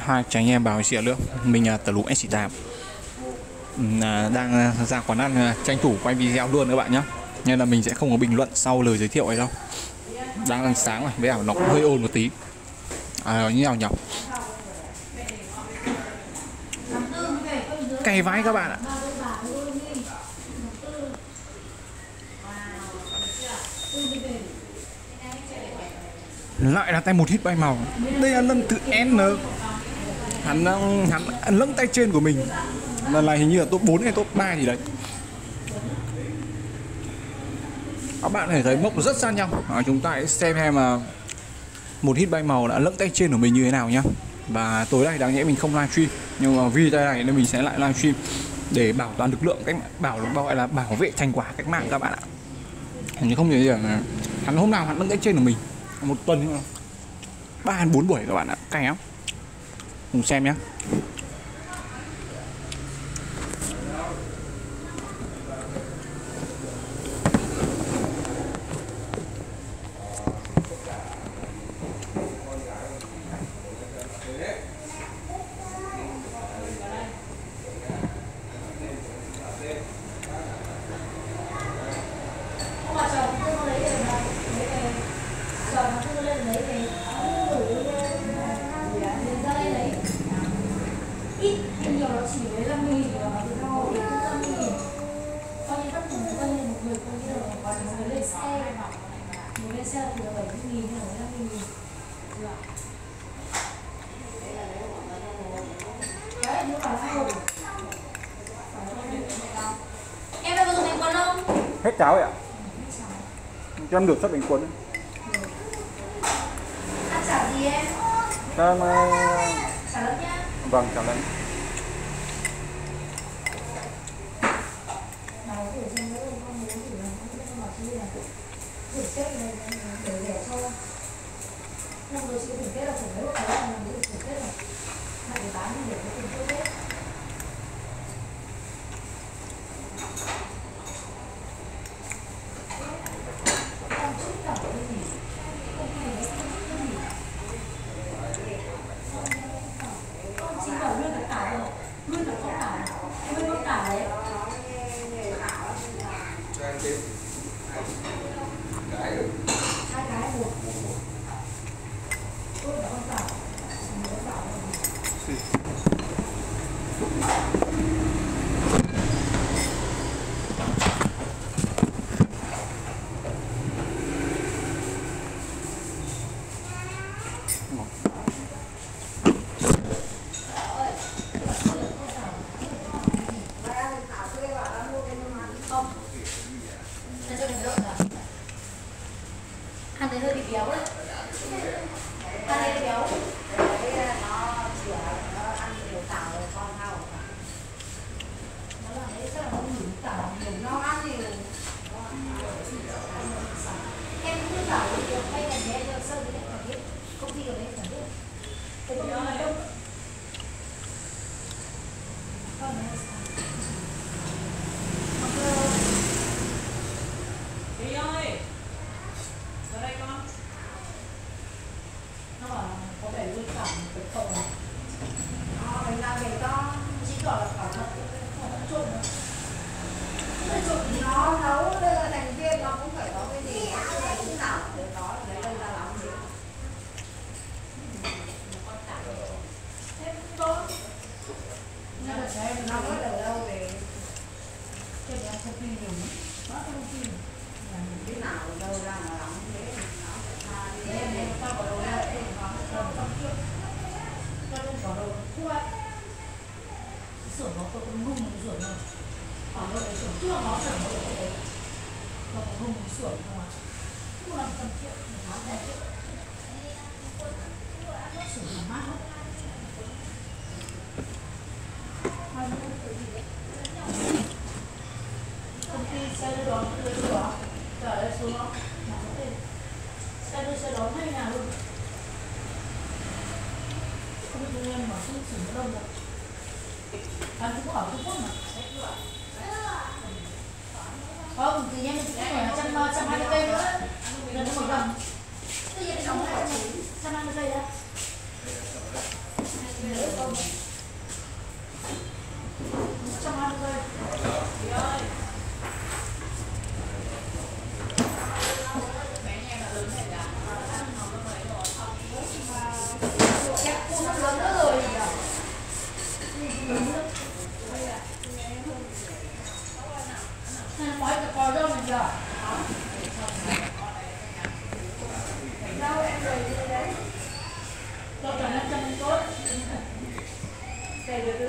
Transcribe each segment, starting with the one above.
hai anh em vào xỉa nước. Mình Tờ Lũ SC8 đang ra quán ăn, tranh thủ quay video luôn các bạn nhé, nên là mình sẽ không có bình luận sau lời giới thiệu ấy đâu. Đang ăn sáng rồi, với nó cũng hơi ồn một tí như nào nhỉ, cay vãi các bạn ạ. Lại là tay một hit bay màu. Đây là lần thứ N hắn lẫng tay trên của mình. Lần này hình như là top 4 hay top 3 gì đấy. Các bạn có thấy mốc rất xa nhau. Chúng ta hãy xem mà một hit bay màu đã lẫng tay trên của mình như thế nào nhá. Và tối nay đáng nhẽ mình không livestream, nhưng mà vì tay này nên mình sẽ lại livestream để bảo toàn lực lượng cách mạng, bảo vệ thành quả cách mạng các bạn ạ. Nhưng không nhớ gì là hắn hôm nào hắn lẫng tay trên của mình một tuần 3-4 buổi các bạn ạ, cay lắm. Cùng xem nhé. Em đang có dùng bánh cuốn không? Hết cháo vậy ạ? Cho em được sắp bánh cuốn. Ăn chả gì em? Cho em... Chả lắm nhá. Vâng, chào anh. Ăn thấy hơi bị béo đấy. Ăn thấy béo. Nó ăn nhiều tảo rồi con hao. Nó là đấy chắc là nó nhiều tảo, nhiều nó ăn nhiều. Em cứ tảo được hay là nhé cho sơ đi đấy biết. Công ty ở đấy chẳng biết. Thế còn nó là đâu? Con này nó nấu đây là thành viên nó cũng phải có cái gì nào để nó lấy đâu ra lắm gì thế cũng tốt nhưng mà xem nó có ở đâu về cái này không phi nhiều lắm nó không phi là cái nào đâu ra mà lắm thế nó phải tha đi tao có đồ đây để nó không trước tao không có đồ thua sửa nó tôi cũng nung sửa rồi còn đâu đấy sửa chưa nó sửa nó được đấy nó có nung sửa không à không làm cần chuyện để nó đẹp nó sửa làm mát lắm công ty xe đưa đón trở lại xuống nó xe đưa đón hay nào luôn không biết chúng em bảo không sửa đâu rồi anh cũng ở Trung Quốc mà không, tự nhiên mình sẽ phải 120 cây nữa gần một đồng tự nhiên nó 120 cây đó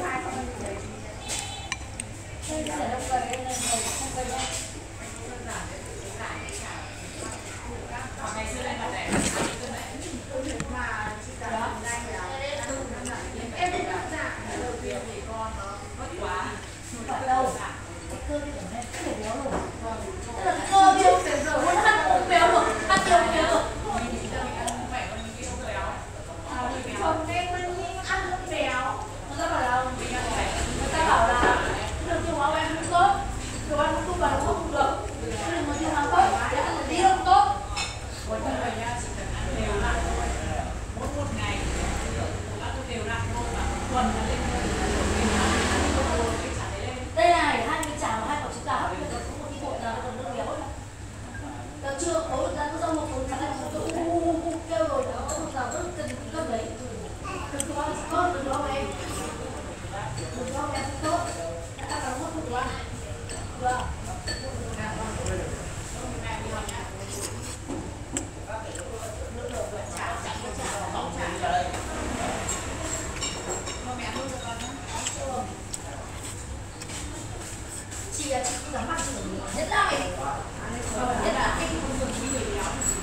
Đây này, 20 chảo, 2 quả trứng gà hấp, bây giờ có một cái bột là còn nước béo ấy. Tao chưa có ra nó ra một cuốn sáng nay tôi kêu rồi, nó không nào rất cần cơm đấy. Đừng có con, đừng có em. Đừng có em tốt. Đã cả mất một lần. Vâng. Chị không dám mặc gì nhất là mày nhất là cái con đường chị béo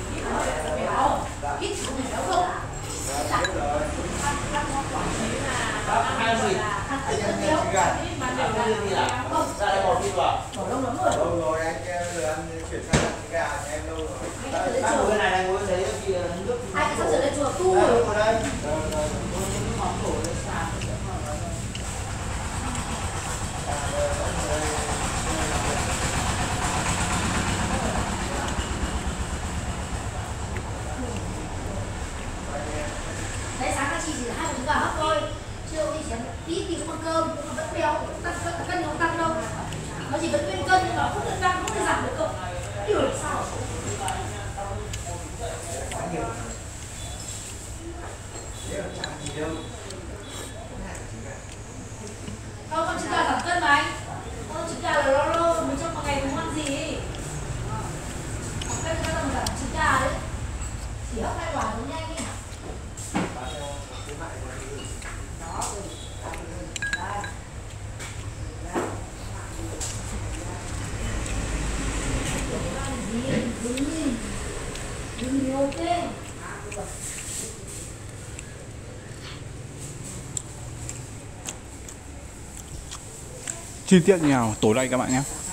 ít không béo không Hai gì? Anh béo ra đây một đi vào. lâu lắm rồi. Lâu rồi anh chuyển sang trứng gà thì em lâu rồi. Ăn ngồi này này ngồi thấy thì nước. Anh sắp sửa lên chùa tu Đây rồi. ngồi đây. Món cổ lên sàn. Đấy sáng các chị chỉ là 2 quả trứng gà hấp thôi. Chưa đi chén tí thì có cơm, nhưng mà vẫn béo, cân không tăng đâu. Nó chỉ vẫn nguyên cân nhưng mà không được tăng, không được giảm được cơ. Điều là sao? Con trứng gà giảm cân mà anh. Con trứng gà là lo mới trong một ngày không ăn gì. Bây giờ tầm giảm trứng gà đấy. Chỉ hấp 2 quả nó nhanh đi. Chi tiết như nào tối nay các bạn nhé.